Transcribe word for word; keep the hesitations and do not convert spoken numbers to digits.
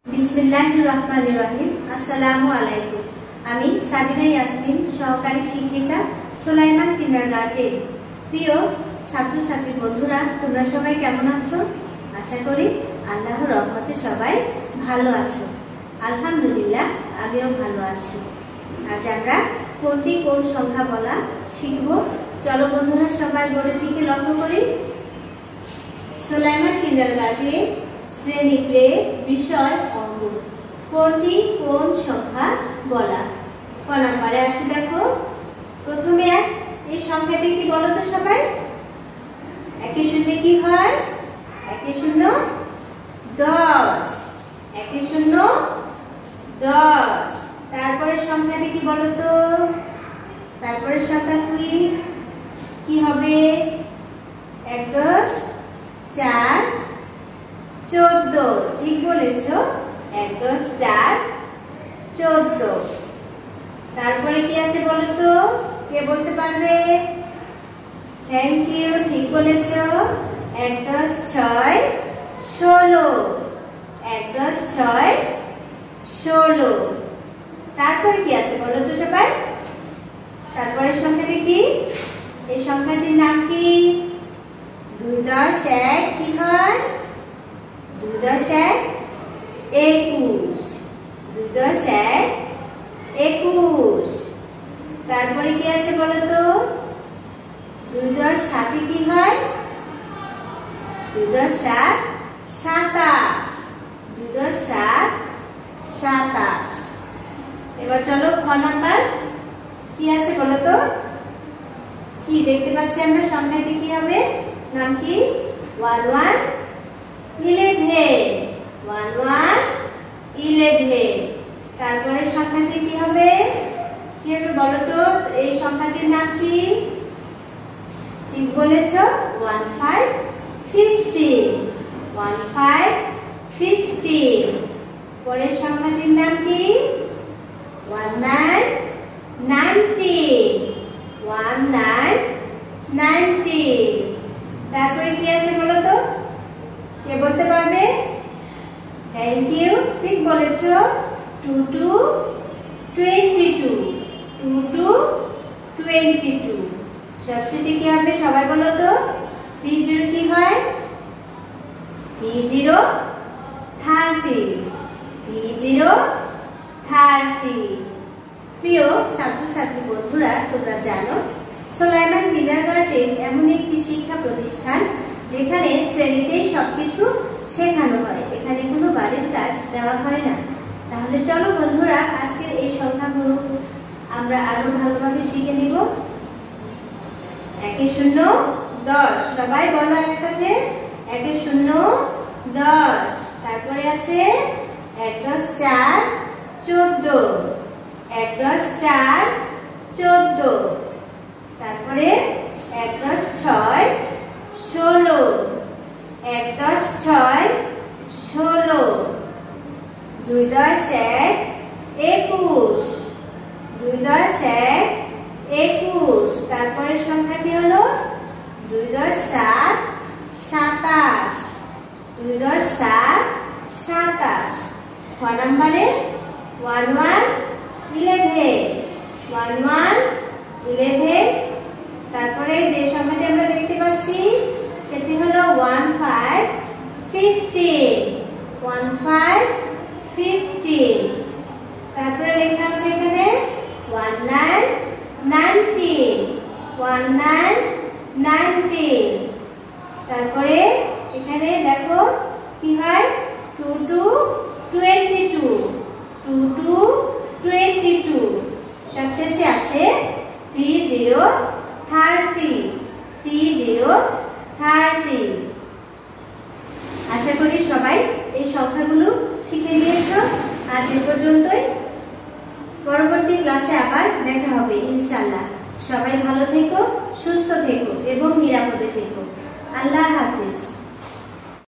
বিসমিল্লাহির রহমানির রহিম। আসসালামু আলাইকুম। আমি সাবিনা ইয়াসমিন, সহকারী শিক্ষিকা, সুলাইমান কিন্ডারগার্টেন। প্রিয় ছাত্রছাত্রী বন্ধুরা, তোমরা সবাই কেমন আছো? আশা করি আল্লাহর রহমতে সবাই ভালো আছো। আলহামদুলিল্লাহ, আমিও ভালো আছি। আজ আমরা কোনটি কোন সংখ্যা বলা শিখব। চলো বন্ধুরা, সবাই বোর্ডের দিকে লক্ষ্য করি। সুলাইমান কিন্ডারগার্টেন শ্রেণী প্লে, বিষয় অঙ্ক। কোনটি কোন সংখ্যা বলা। ক নম্বরে আছে দেখো, প্রথমে এক। এই সংখ্যাটি কি বলো তো সবাই? একে শূন্য কি হয়? একে শূন্য দশ। একে শূন্য দশ। তারপরে সংখ্যাটি কি বলো তো? তারপরে সংখ্যা কি কি হবে? এক দশ চার চোদ্দ। ঠিক বলেছ, এক দশ চার চোদ্দ। তারপরে কি আছে বলো তো? কে বলতে পারবে? থ্যাংক ইউ, ঠিক বলেছ, এক দশ ছয় ষোলো। এক দশ ছয় ষোলো। তারপরে কি আছে বলো তো সবাই? তারপরে সংখ্যাটি কি? এই সংখ্যাটির নাম কি? দুই দশ এক কি হয়? দুই দশ এক একুশ। দুই দশ এক একুশ। তারপরে কি আছে বলো তো? দুই দশ সাতে কি হয়? দুই দশ সাত সাতাশ। দুই দশ সাত সাতাশ। এবার চলো খ নাম্বার কি আছে বলো তো? কি দেখতে পাচ্ছি আমরা? সংখ্যাটি কি হবে? নাম কি? One one eleven. One one eleven. তারপরে সংখ্যাটি কি হবে? কি হবে বলো তো? এই সংখ্যাটির নাম কি? ঠিক বলেছ, one five fifteen. One five fifteen. পরের সংখ্যাটির নাম কি? One nine nineteen. One nine nineteen. তারপরে কি আছে বলো তো? কে বলতে পারবে? থ্যাংক ইউ, ঠিক বলেছ, two two twenty two. Two two twenty two. সবশেষে কি হবে সবাই বলো তো? থ্রি জিরো কি হয়? Three zero thirty. Three zero thirty. প্রিয় ছাত্রছাত্রী বন্ধুরা, তোমরা জানো সুলাইমান কিন্ডারগার্টেন এমন একটি শিক্ষা প্রতিষ্ঠান যেখানে শ্রেণীতেই সবকিছু শেখানো হয়। এখানে কোনো বাড়ির কাজ দেওয়া হয় না। তাহলে চলো বন্ধুরা, আজকের এই সংখ্যাগুলো আমরা আরো ভালোভাবে শিখে নিব। একে শূন্য দশ। সবাই বলো একসাথে, একে শূন্য দশ। তারপরে আছে এক দশ চার চোদ্দ। এক দশ চার চোদ্দ। তারপরে এক দশ ছয় ষোলো। এক দশ ছয় ষোলো। দুই দশ এক একুশ। দুই দশ এক একুশ। তারপরে সংখ্যাটি হলো দুই দশ সাত সাতাশ। দুই দশ সাত সাতাশ। খ নম্বরে one one eleven. One one eleven. তারপরে যে সংখ্যাটি আমরা দেখতে পাচ্ছি সেটি হলো one five fifteen. One five fifteen. তারপরে লেখা আছে এখানে one nine nineteen. One nine nineteen. তারপরে এখানে দেখো কি হয়? Two two twenty two. Two two twenty two. সবশেষে আছে three zero thirty. Three zero thirty. আশা করি সবাই এই সংখ্যাগুলো শিখে নিয়েছো। আজ এ পর্যন্তই। পরবর্তী ক্লাসে আবার দেখা হবে ইনশাআল্লাহ। সবাই ভালো থেকো, সুস্থ থেকো এবং নিরাপদে থেকো। আল্লাহ হাফেজ।